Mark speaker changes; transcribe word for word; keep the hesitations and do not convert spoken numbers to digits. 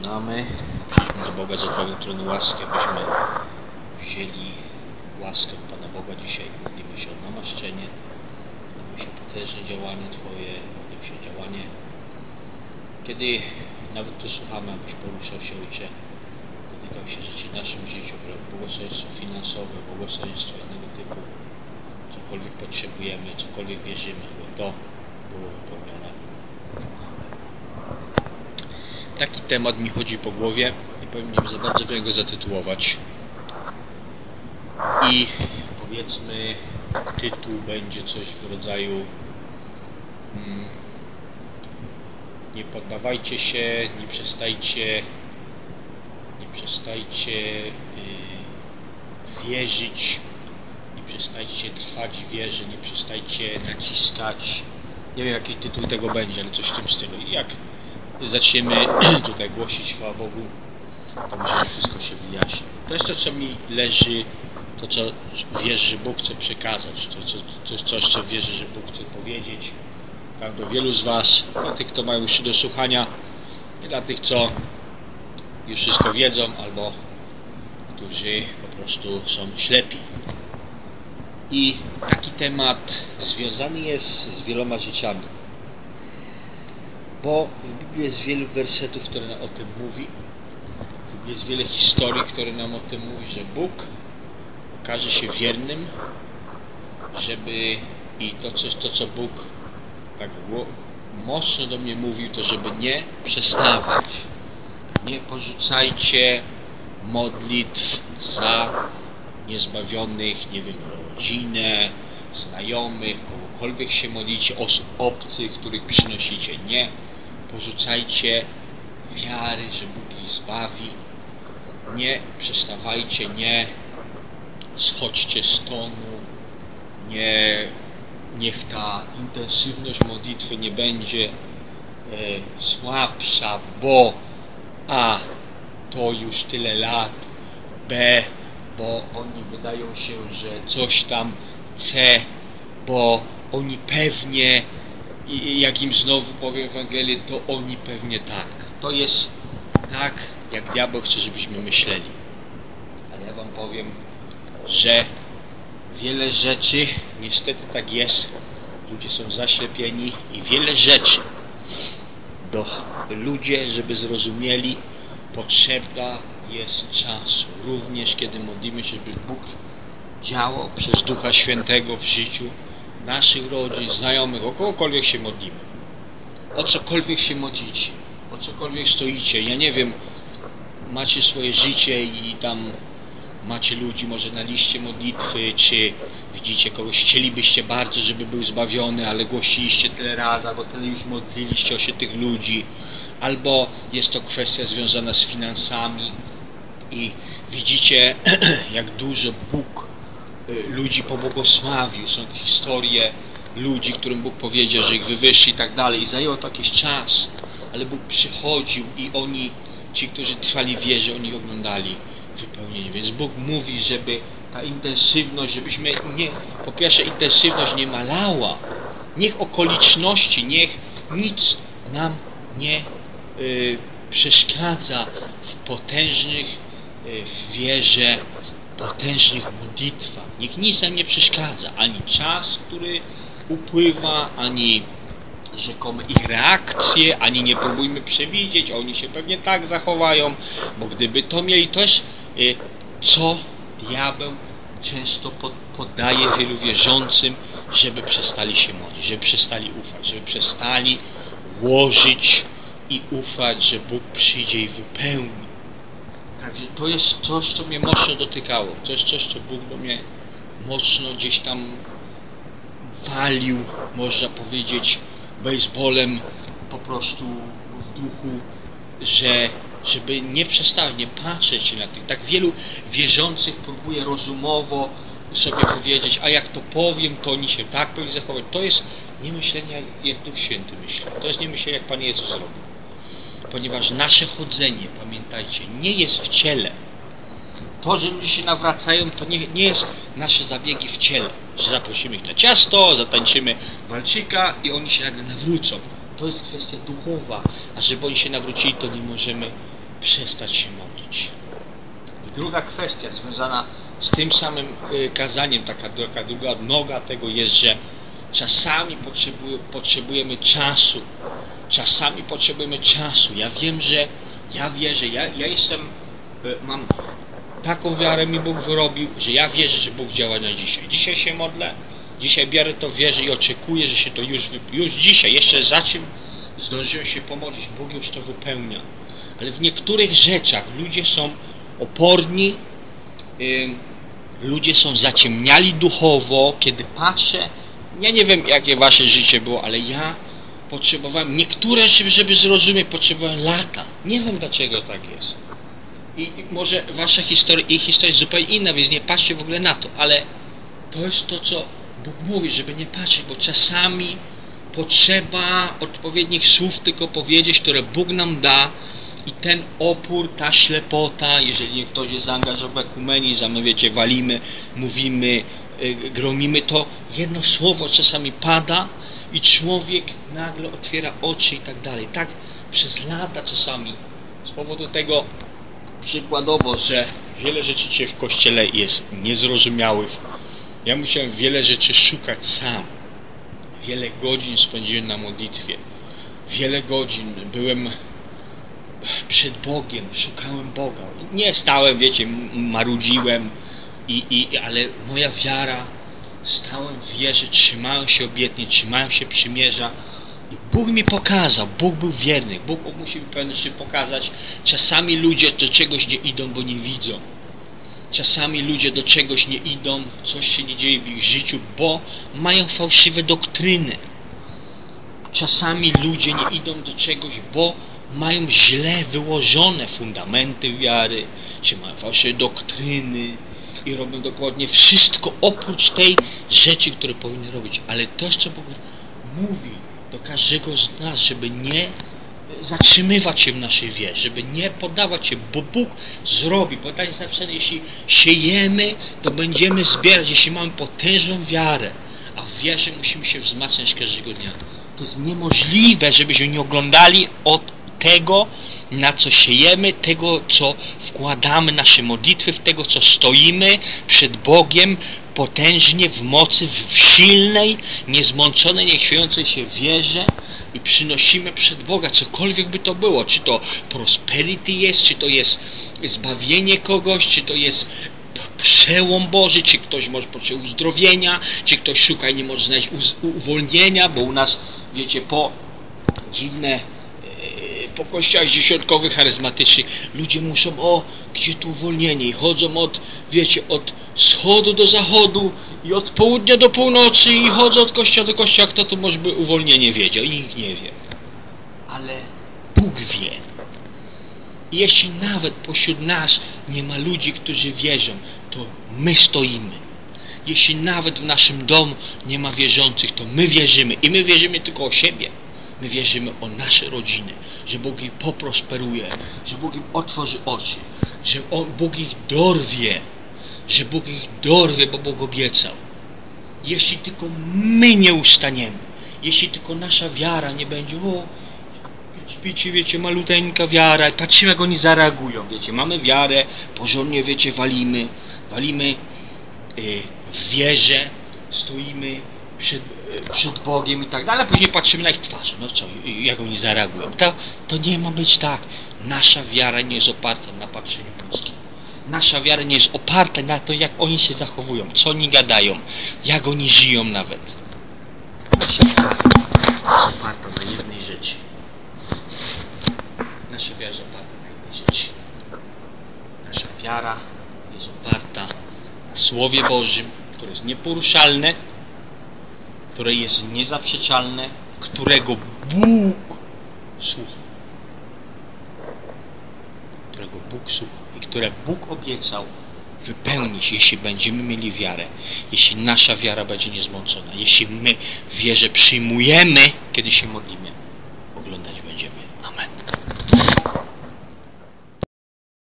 Speaker 1: Zaczynamy. Przyjdźmy do Boga za Twoją tronu łaski, abyśmy wzięli łaskę Pana Boga dzisiaj. Modlimy się o namaszczenie, modlimy się o potężne działanie Twoje, modlimy się o działanie, kiedy nawet tu słuchamy, abyś poruszał się, Ojcze, dotykał się rzeczy w naszym życiu, błogosławieństwo finansowe, błogosławieństwo innego typu, cokolwiek potrzebujemy, cokolwiek wierzymy, aby to było wypełnione. Taki temat mi chodzi po głowie i powiem, nie za bardzo wiem go zatytułować. I powiedzmy, tytuł będzie coś w rodzaju hmm, nie poddawajcie się, nie przestajcie nie przestajcie yy, wierzyć, nie przestajcie trwać w wierze, nie przestajcie naciskać. Nie wiem, jaki tytuł tego będzie, ale coś w tym stylu. I jak zaczniemy tutaj głosić, chwała Bogu, to myślę, że wszystko się wyjaśni. To jest to, co mi leży, to, co wierzę, że Bóg chce przekazać, to, co, to jest coś, co wierzę, że Bóg chce powiedzieć. Tak, do wielu z Was, dla tych, kto mają jeszcze do słuchania, i dla tych, co już wszystko wiedzą, albo którzy po prostu są ślepi. I taki temat związany jest z wieloma życiami. Bo w Biblii jest wiele wersetów, które nam o tym mówi. W Biblii jest wiele historii, które nam o tym mówi, że Bóg okaże się wiernym, żeby i to, co, to, co Bóg tak mocno do mnie mówił, to żeby nie przestawać. Nie porzucajcie modlitw za niezbawionych, nie wiem, rodzinę, znajomych, kogokolwiek się modlicie, osób obcych, których przynosicie. Nie porzucajcie wiary, że Bóg ich zbawi. Nie przestawajcie, nie schodźcie z tonu, nie, niech ta intensywność modlitwy nie będzie e, słabsza, bo a to już tyle lat, b bo oni wydają się, że coś tam, c bo oni pewnie, jak im znowu powiem Ewangelię, to oni pewnie tak. To jest tak, jak diabeł chce, żebyśmy myśleli. Ale ja Wam powiem, że wiele rzeczy, niestety tak jest, ludzie są zaślepieni i wiele rzeczy do ludzie, żeby zrozumieli, potrzebna jest czasu. Również kiedy modlimy się, by Bóg działał przez Ducha Świętego w życiu naszych rodzin, znajomych, o kogokolwiek się modlimy. O cokolwiek się modlicie, o cokolwiek stoicie. Ja nie wiem, macie swoje życie i tam macie ludzi może na liście modlitwy, czy widzicie kogoś, chcielibyście bardzo, żeby był zbawiony, ale głosiliście tyle razy, albo tyle już modliliście o się tych ludzi, albo jest to kwestia związana z finansami i widzicie, jak dużo Bóg ludzi pobłogosławił. Są te historie ludzi, którym Bóg powiedział, że ich wywyższy i tak dalej. I zajęło to jakiś czas, ale Bóg przychodził i oni, ci, którzy trwali w wierze, oni oglądali wypełnienie. Więc Bóg mówi, żeby ta intensywność, żebyśmy nie, po pierwsze intensywność nie malała. Niech okoliczności, niech nic nam nie y, przeszkadza w potężnych, y, w wierze, potężnych modlitwach. Niech nic nam nie przeszkadza. Ani czas, który upływa, ani rzekome ich reakcje, ani nie próbujmy przewidzieć, oni się pewnie tak zachowają, bo gdyby to mieli, to jest y, co diabeł często pod, podaje wielu wierzącym, żeby przestali się modlić, żeby przestali ufać, żeby przestali łożyć i ufać, że Bóg przyjdzie i wypełni. Także to jest coś, co mnie mocno dotykało. To jest coś, co Bóg do mnie mocno gdzieś tam walił, można powiedzieć, baseballem po prostu w duchu, że żeby nie przestawać, nie patrzeć się na tych. Tak wielu wierzących próbuje rozumowo sobie powiedzieć, a jak to powiem, to oni się tak powinni zachować. To jest nie myślenie, jak Duch Święty myśli. To jest nie myślenie, jak Pan Jezus zrobił. Ponieważ nasze chodzenie, pamiętajcie, nie jest w ciele. To, że ludzie się nawracają, to nie, nie jest nasze zabiegi w ciele. Że zaprosimy ich na ciasto, zatańczymy walczyka i oni się nagle nawrócą. To jest kwestia duchowa. A żeby oni się nawrócili, to nie możemy przestać się modlić. I druga kwestia związana z tym samym kazaniem, taka, taka druga noga tego jest, że czasami potrzebujemy czasu. Czasami potrzebujemy czasu. Ja wiem, że ja wierzę, ja, ja jestem, mam taką wiarę mi Bóg wyrobił, że ja wierzę, że Bóg działa na dzisiaj. Dzisiaj się modlę, dzisiaj biorę to wierzę i oczekuję, że się to już, już dzisiaj, jeszcze za czym zdążyłem się pomodlić, Bóg już to wypełnia. Ale w niektórych rzeczach ludzie są oporni, yy, ludzie są zaciemniali duchowo, kiedy patrzę, ja nie wiem jakie wasze życie było, ale ja potrzebowałem, niektóre, żeby zrozumieć, potrzebowałem lata. Nie wiem dlaczego tak jest. I, i może wasza historia, ich historia jest zupełnie inna, więc nie patrzcie w ogóle na to, ale to jest to, co Bóg mówi, żeby nie patrzeć, bo czasami potrzeba odpowiednich słów tylko powiedzieć, które Bóg nam da i ten opór, ta ślepota, jeżeli ktoś jest zaangażowany w ekumenizm, my wiecie, walimy, mówimy, gromimy, to jedno słowo czasami pada i człowiek nagle otwiera oczy i tak dalej. Tak przez lata czasami, z powodu tego przykładowo, że wiele rzeczy dzisiaj w Kościele jest niezrozumiałych. Ja musiałem wiele rzeczy szukać sam. Wiele godzin spędziłem na modlitwie. Wiele godzin byłem przed Bogiem, szukałem Boga. Nie stałem, wiecie, marudziłem, i, i, ale moja wiara, stałem w wierze, trzymałem się obietnic, trzymałem się przymierza i Bóg mi pokazał, Bóg był wierny, Bóg musi mi pewne rzeczy pokazać. Czasami ludzie do czegoś nie idą, bo nie widzą. Czasami ludzie do czegoś nie idą, coś się nie dzieje w ich życiu, bo mają fałszywe doktryny. Czasami ludzie nie idą do czegoś, bo mają źle wyłożone fundamenty wiary, czy mają fałszywe doktryny i robią dokładnie wszystko oprócz tej rzeczy, które powinny robić. Ale to, co Bóg mówi do każdego z nas, żeby nie zatrzymywać się w naszej wierze, żeby nie poddawać się, bo Bóg zrobi, bo tak jest napisane, jeśli siejemy, to będziemy zbierać, jeśli mamy potężną wiarę, a w wierze musimy się wzmacniać każdego dnia. To jest niemożliwe, żebyśmy nie oglądali od tego, na co siejemy, tego, co wkładamy nasze modlitwy, w tego, co stoimy przed Bogiem potężnie, w mocy, w silnej, niezmąconej, niechwiejącej się wierze i przynosimy przed Boga, cokolwiek by to było, czy to prosperity jest, czy to jest zbawienie kogoś, czy to jest przełom Boży, czy ktoś może potrzebować uzdrowienia, czy ktoś szuka i nie może znaleźć uwolnienia, bo u nas, wiecie, po dziwne po kościołach dziesiątkowych, charyzmatycznych, ludzie muszą, o, gdzie tu uwolnienie, i chodzą od, wiecie, od wschodu do zachodu i od południa do północy i chodzą od kościoła do kościoła. Kto tu może by uwolnienie wiedział? I nikt nie wie. Ale Bóg wie. I jeśli nawet pośród nas nie ma ludzi, którzy wierzą, to my stoimy. Jeśli nawet w naszym domu nie ma wierzących, to my wierzymy. I my wierzymy tylko o siebie. My wierzymy o nasze rodziny, że Bóg ich poprosperuje, że Bóg im otworzy oczy, że On, Bóg ich dorwie, że Bóg ich dorwie, bo Bóg obiecał. Jeśli tylko my nie ustaniemy, jeśli tylko nasza wiara nie będzie, o, wiecie, wiecie, maluteńka wiara, i patrzymy, jak oni zareagują, wiecie, mamy wiarę, porządnie, wiecie, walimy, walimy yy, w wierze, stoimy przed, przed Bogiem i tak dalej, a później patrzymy na ich twarze, no co, jak oni zareagują. To, to nie ma być tak. Nasza wiara nie jest oparta na patrzeniu ludzkim. Nasza wiara nie jest oparta na to, jak oni się zachowują, co oni gadają, jak oni żyją nawet. Nasza wiara jest oparta na jednej rzeczy. Nasza wiara jest oparta na jednej rzeczy. Nasza wiara jest oparta na Słowie Bożym, które jest nieporuszalne, które jest niezaprzeczalne, którego Bóg słucha. Którego Bóg słucha i które Bóg obiecał wypełnić, jeśli będziemy mieli wiarę, jeśli nasza wiara będzie niezmącona, jeśli my wierze przyjmujemy, kiedy się modlimy.